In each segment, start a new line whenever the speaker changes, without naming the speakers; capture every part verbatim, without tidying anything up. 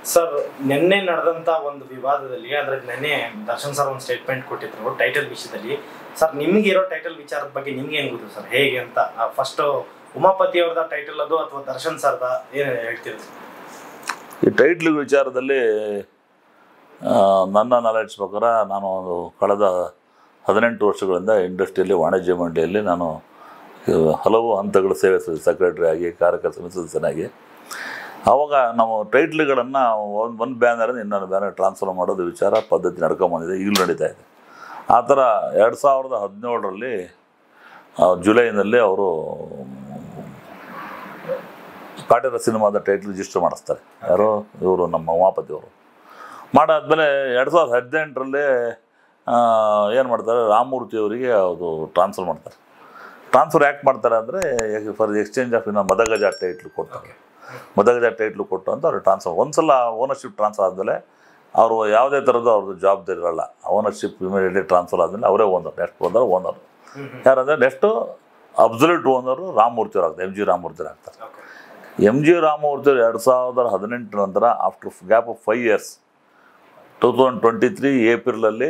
Sir ನಿನ್ನೆ ನಡೆದಂಥ ಒಂದು ವಿವಾದದಲ್ಲಿ ಅಂದರೆ ನಿನ್ನೆ ದರ್ಶನ್ ಸರ್ ಒಂದು ಸ್ಟೇಟ್ಮೆಂಟ್ ಕೊಟ್ಟಿದ್ರು ಟೈಟಲ್ ವಿಷಯದಲ್ಲಿ. ಸರ್ ನಿಮ್ಗೆ ಇರೋ ಟೈಟಲ್ ವಿಚಾರದ ಬಗ್ಗೆ ನಿಮ್ಗೆ ಏನು ಗೊತ್ತು ಸರ್, ಹೇಗೆ ಅಂತ? ಫಸ್ಟು ಉಮಾಪತಿ ಅವ್ರದ ಟೈಟಲ್ ಅದು ಅಥವಾ ದರ್ಶನ್ ಸರ್ದ ಏನು ಹೇಳ್ತೀರಿ ಸರ್?
ಈ ಟೈಟ್ಲ್ ವಿಚಾರದಲ್ಲಿ ನನ್ನ ನಾಲೆಡ್ಜ್ ಪ್ರಕಾರ ನಾನು ಒಂದು ಕಳೆದ ಹದಿನೆಂಟು ವರ್ಷಗಳಿಂದ ಇಂಡಸ್ಟ್ರಿಯಲ್ಲಿ ವಾಣಿಜ್ಯ ಮಂಡಳಿಯಲ್ಲಿ ನಾನು ಹಲವು ಹಂತಗಳ ಸೇವೆ ಸೆಕ್ರೆಟರಿ ಆಗಿ ಕಾರ್ಯಕರ್ತ ಸದಸ್ಯನಾಗಿ ಆವಾಗ ನಾವು ಟೈಟ್ಲ್ಗಳನ್ನು ಒಂದು ಒಂದು ಬ್ಯಾನರಿಂದ ಇನ್ನೊಂದು ಬ್ಯಾನರ್ ಟ್ರಾನ್ಸ್ಫರ್ ಮಾಡೋದು ವಿಚಾರ ಪದ್ಧತಿ ನಡ್ಕೊಂಬಂದಿದೆ, ಈಗಲೂ ನಡೀತಾ ಇದೆ. ಆ ಥರ ಎರಡು ಸಾವಿರದ ಹದಿನೇಳರಲ್ಲಿ ಜುಲೈನಲ್ಲಿ ಅವರು ಕಾಟೇರ ಸಿನಿಮಾದ ಟೈಟ್ಲ್ ರಿಜಿಸ್ಟರ್ ಮಾಡಿಸ್ತಾರೆ. ಯಾರು? ಇವರು ನಮ್ಮ ಉಮಾಪತಿಯವರು. ಮಾಡಾದ್ಮೇಲೆ ಎರಡು ಸಾವಿರದ ಹದಿನೆಂಟರಲ್ಲಿ ಏನು ಮಾಡ್ತಾರೆ, ರಾಮಮೂರ್ತಿಯವರಿಗೆ ಅದು ಟ್ರಾನ್ಸ್ಫರ್ ಮಾಡ್ತಾರೆ. ಟ್ರಾನ್ಸ್ಫರ್ ಯಾಕೆ ಮಾಡ್ತಾರೆ ಅಂದರೆ ಫಾರ್ ಎಕ್ಸ್ಚೇಂಜ್ ಆಫ್ ಇನ್ನು ಮದಗಜ ಟೈಟ್ಲು ಕೊಡ್ತಾರೆ. ಮದಗಜ ಟೈಟ್ಲು ಕೊಟ್ಟು ಅಂತ ಅವ್ರು ಟ್ರಾನ್ಸ್ಫರ್ ಒಂದು ಸಲ ಓನರ್ಶಿಪ್ ಟ್ರಾನ್ಸ್ಫರ್ ಆದಮೇಲೆ ಅವರು ಯಾವುದೇ ಥರದ್ದು ಅವ್ರದ್ದು ಜವಾಬ್ದಾರಿ ಇರೋಲ್ಲ. ಓನರ್ಶಿಪ್ ಇಮಿಡಿಯೇಟ್ಲಿ ಟ್ರಾನ್ಸ್ಫರ್ ಆದಮೇಲೆ ಅವರೇ ಓನರ್, ನೆಕ್ಸ್ಟ್ ಓನರ್ ಓನರು ಯಾರಂದರೆ ನೆಕ್ಸ್ಟು ಅಬ್ಸಲ್ಯೂಟ್ ಓನರು ರಾಮಮೂರ್ತಿಯವ್ರು ಆಗ್ತಾರೆ, ಎಮ್ ಜಿ ರಾಮಮೂರ್ತಿಯವ್ರು ಆಗ್ತಾರೆ. ಎಮ್ ಜಿ ರಾಮಮೂರ್ತಿಯವ್ರು ಎರಡು ಸಾವಿರದ ಹದಿನೆಂಟರ ನಂತರ after gap of five years two thousand twenty three ಏಪ್ರಿಲಲ್ಲಿ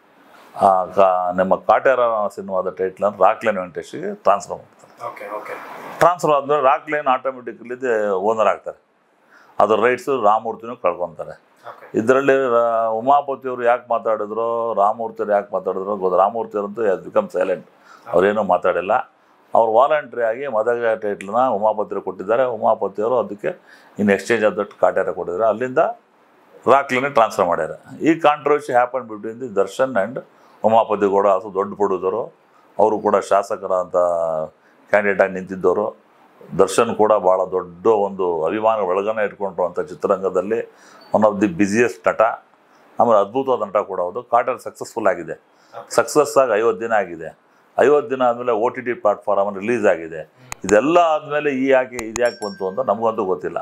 ನಮ್ಮ ಕಾಟೇರ ಸಿನಿಮಾದ ಟೈಟ್ಲನ್ನು ರಾಕ್ಲೈನ್ ವೆಂಕಟೇಶ್ಗೆ ಟ್ರಾನ್ಸ್ಫರ್ ಮಾಡ್ತಾರೆ. ಟ್ರಾನ್ಸ್ಫರ್ ಆದಮೇಲೆ ರಾಕ್ಲೈನ್ ಆಟೋಮೆಟಿಕಲಿ ಓನರ್ ಆಗ್ತಾರೆ. ಅದರ ರೈಟ್ಸು ರಾಮಮೂರ್ತಿನೂ ಕಳ್ಕೊತಾರೆ. ಇದರಲ್ಲಿ ಉಮಾಪತಿಯವರು ಯಾಕೆ ಮಾತಾಡಿದ್ರು, ರಾಮಮೂರ್ತಿಯವ್ರು ಯಾಕೆ ಮಾತಾಡಿದ್ರು ಗೊತ್ತು. ರಾಮಮೂರ್ತಿಯವರಂತೂ ಎಸ್ ಬಿಕಮ್ ಸೈಲೆಂಟ್, ಅವರೇನೂ ಮಾತಾಡಿಲ್ಲ. ಅವ್ರು ವಾಲಂಟ್ರಿ ಆಗಿ ಮದಗ ಟೈಟ್ಲನ್ನ ಉಮಾಪತಿಯವರು ಕೊಟ್ಟಿದ್ದಾರೆ. ಉಮಾಪತಿಯವರು ಅದಕ್ಕೆ ಇನ್ನು ಎಕ್ಸ್ಚೇಂಜ್ ಆಫ್ ದಟ್ ಕಾಟೇರ ಕೊಟ್ಟಿದ್ದಾರೆ. ಅಲ್ಲಿಂದ ರಾಕ್ಲೈನೇ ಟ್ರಾನ್ಸ್ಫರ್ ಮಾಡ್ಯಾರ. ಈ controversy happen between the Darshan and Umapathi ಕೂಡ ಅದು ದೊಡ್ಡ ಪಡುವುದವರು. ಅವರು ಕೂಡ ಶಾಸಕರ ಅಂತ ಕ್ಯಾಂಡಿಡೇಟಾಗಿ ನಿಂತಿದ್ದವರು. ದರ್ಶನ್ ಕೂಡ ಭಾಳ ದೊಡ್ಡ ಒಂದು ಅಭಿಮಾನ ಒಳಗನೆ ಇಟ್ಕೊಂಡ್ರು ಅಂತ ಚಿತ್ರರಂಗದಲ್ಲಿ ಒನ್ ಆಫ್ ದಿ ಬಿಸಿಯೆಸ್ಟ್ ನಟ, ಆಮೇಲೆ ಅದ್ಭುತವಾದ ನಟ ಕೂಡ ಹೌದು. ಕಾಟೇರ ಸಕ್ಸಸ್ಫುಲ್ ಆಗಿದೆ. ಸಕ್ಸಸ್ ಆಗಿ ಐವತ್ತು ದಿನ ಆಗಿದೆ. ಐವತ್ತು ದಿನ ಆದಮೇಲೆ O T T platform release ಆಗಿದೆ. ಇದೆಲ್ಲ ಆದಮೇಲೆ ಈ ಯಾಕೆ ಇದು ಯಾಕೆ ಬಂತು ಅಂತ ನಮಗಂತೂ ಗೊತ್ತಿಲ್ಲ.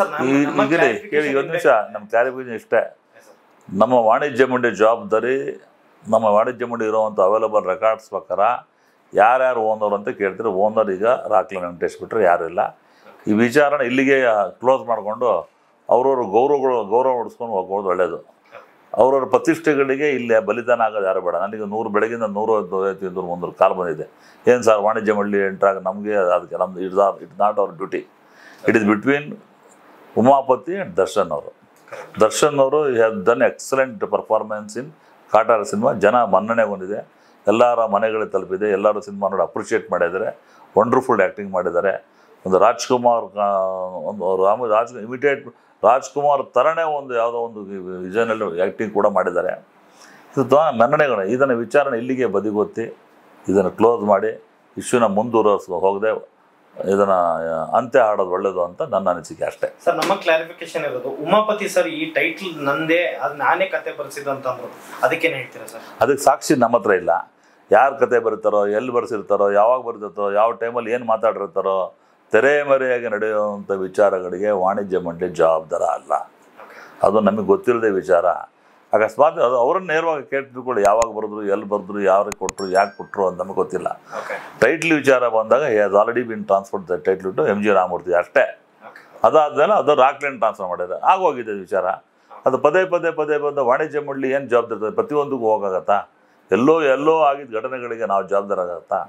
ಈಗ ಕೇಳಿ ಒಂದು ನಿಮಿಷ, ನಮ್ಮ ಕ್ಲಾರಿಫಿಕೇಶನ್ ಇಷ್ಟೇ. ನಮ್ಮ ವಾಣಿಜ್ಯ ಮಂಡಳಿ ಜವಾಬ್ದಾರಿ, ನಮ್ಮ ವಾಣಿಜ್ಯ ಮಂಡಳಿ ಇರೋವಂಥ ಅವೈಲಬಲ್ ರೆಕಾರ್ಡ್ಸ್ ಪ್ರಕಾರ ಯಾರ್ಯಾರು ಓನರ್ ಅಂತ ಕೇಳ್ತಾರೆ. ಓನರ್ ಈಗ ರಾಕ್ಲೈನ್ ವೆಂಕಟೇಶ್ ಬಿಟ್ಟರೆ ಯಾರೂ ಇಲ್ಲ. ಈ ವಿಚಾರನ ಇಲ್ಲಿಗೆ ಕ್ಲೋಸ್ ಮಾಡಿಕೊಂಡು ಅವ್ರವ್ರ ಗೌರವಗಳು ಗೌರವ ಉಡಿಸ್ಕೊಂಡು ಹೋಗೋದು ಒಳ್ಳೆಯದು. ಅವ್ರವ್ರ ಪ್ರತಿಷ್ಠೆಗಳಿಗೆ ಇಲ್ಲಿ ಬಲಿದಾನ ಆಗೋದು ಯಾರು ಬೇಡ. ನನಗೆ ನೂರು ಬೆಳಗಿಂದ ನೂರು ನೂರೈವತ್ತು ಮುನ್ನೂರು ಕಾಲ್ ಬಂದಿದೆ. ಏನು ಸರ್ ವಾಣಿಜ್ಯ ಮಂಡಳಿ ಎಂಟ್ರಾಗ ನಮಗೆ ಅದಕ್ಕೆ ನಮ್ದು it's or it's not our duty, it is between Umapathi and Darshan ಅವರು. ದರ್ಶನ್ ಅವರು have done excellent performance in Kaatera cinema. ಜನ ಮನ್ನಣೆ ಹೊಂದಿದೆ, ಎಲ್ಲರ ಮನೆಗಳಿಗೆ ತಲುಪಿದೆ. ಎಲ್ಲರೂ ಸಿನಿಮಾ ನೋಡಿ ಅಪ್ರಿಷಿಯೇಟ್ ಮಾಡಿದ್ದಾರೆ. ವಂಡರ್ಫುಲ್ ಆ್ಯಕ್ಟಿಂಗ್ ಮಾಡಿದ್ದಾರೆ. ಒಂದು ರಾಜ್ಕುಮಾರ್ ಒಂದು ರಾಮ ರಾಜ್ ಇಮಿಟೇಟ್ ರಾಜ್ಕುಮಾರ್ ಥರನೇ ಒಂದು ಯಾವುದೋ ಒಂದು ವಿಷನಲ್ಲಿ ಆ್ಯಕ್ಟಿಂಗ್ ಕೂಡ ಮಾಡಿದ್ದಾರೆ. ಇದು ಮನ್ನಣೆಗಳು. ಇದನ್ನು ವಿಚಾರಣೆ ಇಲ್ಲಿಗೆ ಬದಿಗೊತ್ತಿ ಇದನ್ನು ಕ್ಲೋಸ್ ಮಾಡಿ ಇಶ್ಯೂನ ಮುಂದುವರಿಸ ಹೋಗದೆ ಇದನ್ನು ಅಂತ್ಯ ಆಡೋದು ಒಳ್ಳೇದು ಅಂತ ನನ್ನ ಅನಿಸಿಕೆ ಅಷ್ಟೇ.
ಸರ್ ನಮ್ಮ ಕ್ಲಾರಿಫಿಕೇಶನ್ ಇರೋದು, ಉಮಾಪತಿ ಸರ್ ಈ ಟೈಟ್ಲ್ ನಂದೇ, ಅದು ನಾನೇ ಕತೆ ಬರೆಸಿದ್ದು ಅಂತಂದ್ರು, ಅದಕ್ಕೇನು ಹೇಳ್ತೀರಾ ಸರ್?
ಅದಕ್ಕೆ ಸಾಕ್ಷಿ ನಮ್ಮ ಹತ್ರ ಇಲ್ಲ. ಯಾರು ಕತೆ ಬರೀತಾರೋ, ಎಲ್ಲಿ ಬರೆಸಿರ್ತಾರೋ, ಯಾವಾಗ ಬರೆದಿರ್ತಾರೋ, ಯಾವ ಟೈಮಲ್ಲಿ ಏನು ಮಾತಾಡಿರ್ತಾರೋ, ತೆರೆ ಮರೆಯಾಗಿ ನಡೆಯುವಂಥ ವಿಚಾರಗಳಿಗೆ ವಾಣಿಜ್ಯ ಮಂಡಳಿ ಜವಾಬ್ದಾರ ಅಲ್ಲ. ಅದು ನಮಗೆ ಗೊತ್ತಿಲ್ಲದೆ ವಿಚಾರ. ಅಕಸ್ಮಾತ್ ಅದು ಅವ್ರನ್ನ ನೇರವಾಗಿ ಕೇಳ್ತಿಳ್ಕೊಳ್ಳಿ, ಯಾವಾಗ ಬರೆದ್ರು, ಎಲ್ಲಿ ಬರೆದ್ರು, ಯಾರಿಗೆ ಕೊಟ್ಟರು, ಯಾಕೆ ಕೊಟ್ಟರು ಅಂತ ನಮಗೆ ಗೊತ್ತಿಲ್ಲ. ಟೈಟ್ಲ್ ವಿಚಾರ ಬಂದಾಗ has already been transfer the title to M G Ramamurthy ಅಷ್ಟೇ. ಅದಾದಮೇಲೆ ಅದು ರಾಕ್ಲೈನ್ ಟ್ರಾನ್ಸ್ಫರ್ ಮಾಡಿದ್ದಾರೆ, ಆಗೋಗಿದೆ ವಿಚಾರ. ಅದು ಪದೇ ಪದೇ ಪದೇ ಪದೇ ವಾಣಿಜ್ಯ ಮಂಡಳಿ ಏನು ಜವಾಬ್ದಾರಿ? ಪ್ರತಿಯೊಂದಿಗೂ ಹೋಗಾಗತ್ತಾ? ಎಲ್ಲೋ ಎಲ್ಲೋ ಆಗಿದ್ದ ಘಟನೆಗಳಿಗೆ ನಾವು ಜವಾಬ್ದಾರ ಆಗತ್ತಾ?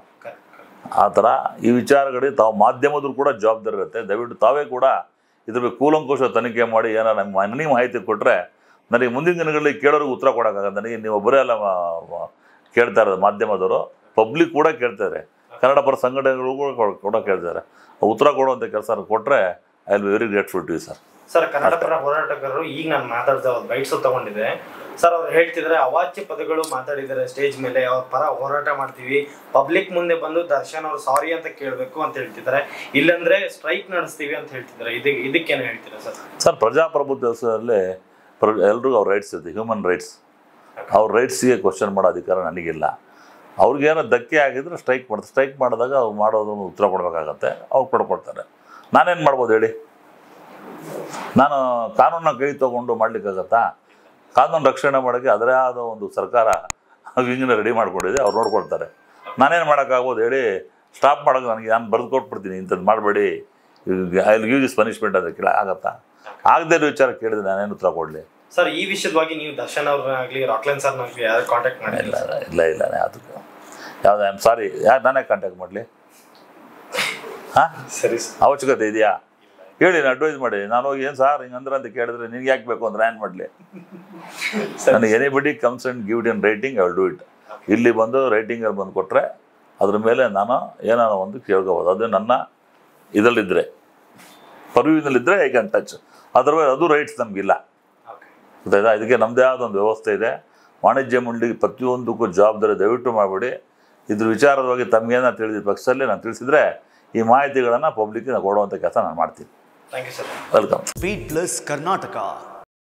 ಆ ಥರ ಈ ವಿಚಾರಗಳಿಗೆ ತಾವು ಮಾಧ್ಯಮದ್ರು ಕೂಡ ಜವಾಬ್ದಾರಿ ಇರುತ್ತೆ. ದಯವಿಟ್ಟು ತಾವೇ ಕೂಡ ಇದ್ರ ಬಗ್ಗೆ ಕೂಲಂಕುಷ ತನಿಖೆ ಮಾಡಿ ಏನಾರು ನಂಗೆ ನನಗೆ ಮಾಹಿತಿ ಕೊಟ್ಟರೆ ನನಗೆ ಮುಂದಿನ ದಿನಗಳಲ್ಲಿ ಕೇಳೋರಿಗೆ ಉತ್ತರ ಕೊಡೋಕ್ಕಾಗತ್ತೆ. ನನಗೆ ನೀವು ಒಬ್ಬರೇ ಅಲ್ಲ ಕೇಳ್ತಾ ಇರೋದು, ಮಾಧ್ಯಮದವರು ಪಬ್ಲಿಕ್ ಕೂಡ ಕೇಳ್ತಾರೆ, ಕನ್ನಡ ಪರ ಸಂಘಟನೆಗಳು ಕೂಡ ಕೇಳ್ತಾರೆ. ಉತ್ತರ ಕೊಡುವಂಥ ಕೆಲಸ ಕೊಟ್ಟರೆ I will be very grateful to you sir.
Sir Kannada ಪರ ಹೋರಾಟಗಾರರು ಈಗ ನಾನು ಮಾತಾಡ್ತಾ ರೈಟ್ಸು ತಗೊಂಡಿದ್ದೆ ಸರ್. ಅವ್ರು ಹೇಳ್ತಿದ್ದಾರೆ ಅವಾಚ್ಯ ಪದಗಳು ಮಾತಾಡಿದ್ದಾರೆ ಸ್ಟೇಜ್ ಮೇಲೆ, ಅವ್ರ ಪರ ಹೋರಾಟ ಮಾಡ್ತೀವಿ, ಪಬ್ಲಿಕ್ ಮುಂದೆ ಬಂದು ದರ್ಶನ್ ಅವ್ರು ಸಾರಿ ಅಂತ ಕೇಳಬೇಕು ಅಂತ ಹೇಳ್ತಿದ್ದಾರೆ, ಇಲ್ಲಾಂದ್ರೆ ಸ್ಟ್ರೈಕ್ ನಡೆಸ್ತೀವಿ ಅಂತ ಹೇಳ್ತಿದ್ದಾರೆ. ಇದಕ್ಕೆ ಇದಕ್ಕೇನು ಹೇಳ್ತೀರಾ ಸರ್?
ಸರ್ ಪ್ರಜಾಪ್ರಭುತ್ವದಲ್ಲಿ ಪ್ರ ಎಲ್ರಿಗೂ ಅವ್ರ ರೈಟ್ಸ್ ಇರುತ್ತೆ, ಹ್ಯೂಮನ್ ರೈಟ್ಸ್. ಅವ್ರ ರೈಟ್ಸಿಗೆ ಕ್ವಶನ್ ಮಾಡೋ ಅಧಿಕಾರ ನನಗಿಲ್ಲ. ಅವ್ರಿಗೇನೋ ಧಕ್ಕೆ ಆಗಿದ್ರೆ ಸ್ಟ್ರೈಕ್ ಮಾಡ್ತಾರೆ. ಸ್ಟ್ರೈಕ್ ಮಾಡಿದಾಗ ಅವ್ರು ಮಾಡೋದನ್ನು ಉತ್ತರ ಕೊಡಬೇಕಾಗತ್ತೆ, ಅವ್ರು ಕೊಡ್ಕೊಡ್ತಾರೆ. ನಾನೇನು ಮಾಡ್ಬೋದು ಹೇಳಿ? ನಾನು ಕಾನೂನನ್ನ ಕೈ ತೊಗೊಂಡು ಮಾಡಲಿಕ್ಕಾಗತ್ತಾ? ಕಾನೂನು ರಕ್ಷಣೆ ಮಾಡೋಕ್ಕೆ ಅದರೇ ಆದ ಒಂದು ಸರ್ಕಾರ ಹಿಂಗಿನ ರೆಡಿ ಮಾಡ್ಕೊಂಡಿದೆ, ಅವ್ರು ನೋಡ್ಕೊಳ್ತಾರೆ. ನಾನೇನು ಮಾಡೋಕ್ಕಾಗ್ಬೋದು ಹೇಳಿ? ಸ್ಟಾಪ್ ಮಾಡೋಕ್ಕೆ ನನಗೆ ನಾನು ಬರೆದು ಕೊಟ್ಬಿಡ್ತೀನಿ, ಇಂಥದ್ದು ಮಾಡಬೇಡಿ, I will give this punishment ಅಂತ ಕೇಳ ಆಗತ್ತಾ? ಆಗದೇ ಇರೋ ವಿಚಾರ ಕೇಳಿದ್ರೆ ನಾನೇನು ಉತ್ತರ ಕೊಡಲಿ?
ಸರ್ ಈ ವಿಷಯದವಾಗಿ ನೀವು ದರ್ಶನ್ ಅವ್ರನ್ನಾಗಲಿ ರಾಕ್ಲೈನ್ ಸರ್ನಾಗಲಿ ಯಾರು ಕಾಂಟ್ಯಾಕ್ಟ್ ಮಾಡಿಲ್ಲ?
ಇಲ್ಲ ಇಲ್ಲ ಇಲ್ಲ ಅದಕ್ಕೆ ಯಾವ್ದು ಐ ಆಮ್ ಸಾರಿ, ಯಾರು ನಾನೇ ಕಾಂಟ್ಯಾಕ್ಟ್ ಮಾಡಲಿ? ಹಾಂ
ಸರಿ
ಅವಶ್ಯಕತೆ ಇದೆಯಾ ಹೇಳಿ, ನಾನು ಅಡ್ವೈಸ್ ಮಾಡಿ. ನಾನು ಹೋಗಿ ಏನು ಸಾರ್ ಹಿಂಗಂದ್ರೆ ಅಂತ ಕೇಳಿದ್ರೆ ನಿನ್ಗೆ ಯಾಕೆ ಬೇಕು ಅಂದ್ರೆ ಏನು ಮಾಡಲಿ? ನನಗೆ anybody comes and give it in writing I will do it. ಇಲ್ಲಿ ಬಂದು ರೈಟಿಂಗಲ್ಲಿ ಬಂದು ಕೊಟ್ಟರೆ ಅದ್ರ ಮೇಲೆ ನಾನು ಏನಾರ ಒಂದು ಕೇಳ್ಕೋಬೋದು. ಅದು ನನ್ನ ಇದರಲ್ಲಿದ್ದರೆ, ಪರ್ವ್ಯೂನಲ್ಲಿದ್ದರೆ ಐ ಕ್ಯಾನ್ ಟಚ್. ಅದರ್ವೈಸ್ ಅದು ರೈಟ್ಸ್ ನಮಗಿಲ್ಲ, ಗೊತ್ತಾಯ್ತಾ? ಇದಕ್ಕೆ ನಮ್ಮದೇ ಆದ ಒಂದು ವ್ಯವಸ್ಥೆ ಇದೆ. ವಾಣಿಜ್ಯ ಮಂಡಳಿಗೆ ಪ್ರತಿಯೊಂದಕ್ಕೂ ಜವಾಬ್ದಾರಿ ದಯವಿಟ್ಟು ಮಾಡಬೇಡಿ. ಇದ್ರ ವಿಚಾರದ ಬಗ್ಗೆ ತಮಗೇನ ತಿಳಿದಿದ್ದ ಪಕ್ಷದಲ್ಲಿ ನಾನು ತಿಳಿಸಿದರೆ ಈ ಮಾಹಿತಿಗಳನ್ನು ಪಬ್ಲಿಕ್ಗೆ ಕೊಡುವಂಥ ಕೆಲಸ ನಾನು ಮಾಡ್ತೀನಿ.
Thank you sir.
Welcome.
Speed Plus Karnataka.